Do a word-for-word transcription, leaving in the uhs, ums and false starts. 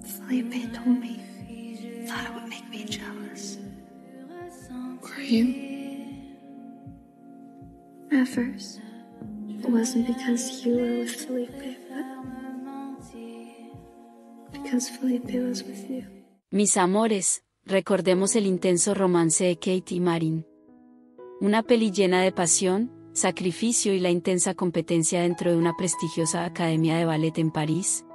Felipe told me, thought it would make me jealous. Were you? At first, it wasn't because you were with Felipe, but because Felipe was with you. Mis amores, recordemos el intenso romance de Kate y Marin. Una peli llena de pasión, sacrificio y la intensa competencia dentro de una prestigiosa academia de ballet en París,